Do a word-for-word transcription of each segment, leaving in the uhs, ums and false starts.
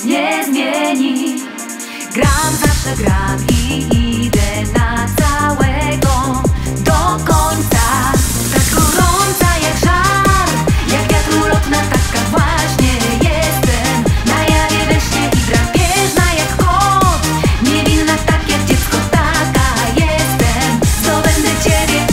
nie zmieni. Gram, zawsze gram i idę na całego do końca. Tak gorąca jak żar, jak wiatr ulotna, taka właśnie jestem. Na jawie we śnie i drapieżna jak kot, niewinna tak jak dziecko, taka jestem. Zdobędę ciebie.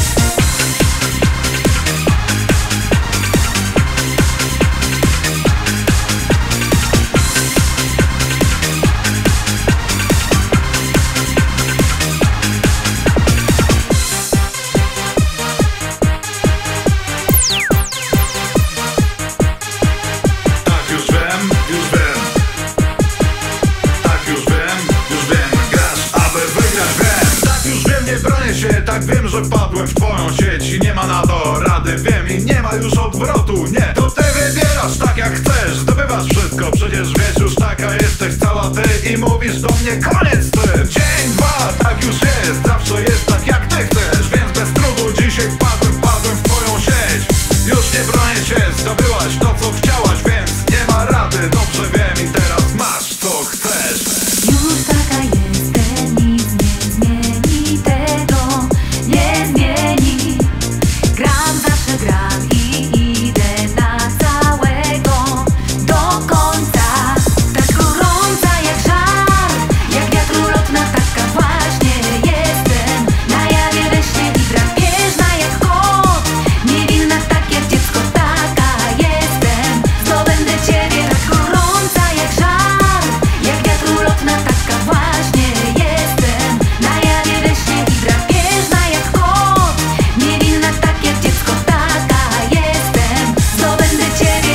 Tak wiem, że wpadłem w twoją sieć i nie ma na to rady, wiem, i nie ma już odwrotu, nie. To ty wybierasz tak jak chcesz, zdobywasz wszystko, przecież wiesz już taka jesteś cała ty i mówisz do mnie koniec z tym. Dzień, dwa, tak już jest, zawsze jest tak jak ty chcesz, więc bez trudu dzisiaj wpadłem, wpadłem w twoją sieć. Już nie bronię się, zdobyłaś to co chciałaś, więc nie ma rady, dobrze wiem i teraz masz co chcesz. Już taka jestem, nic nie zmieni tego, nie zmieni. Gram, zawsze gram i idę na całego do końca. Tak gorąca jak żar, jak wiatr ulotna, taka właśnie jestem. Na jawie we śnie i drapieżna jak kot, niewinna tak jak dziecko, taka jestem. Zdobędę ciebie. Tak gorąca jak żar, jak wiatr ulotna, taka właśnie jestem. Na jawie we śnie i drapieżna jak kot, niewinna tak jak dziecko, taka jestem. Zdobędę ciebie.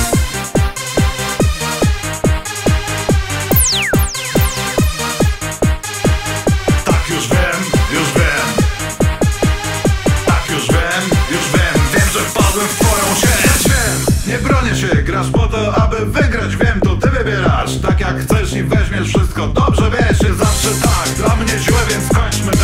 Tak już wiem, już wiem. Tak już wiem, już wiem. Wiem, że wpadłem w twoją sieć. Wiem, nie bronię się, grasz po to, aby wygrać. Wiem, to ty wybierasz tak jak chcesz i weźmiesz wszystko. Dobrze wiesz, jest zawsze tak, dla mnie źle, więc skończmy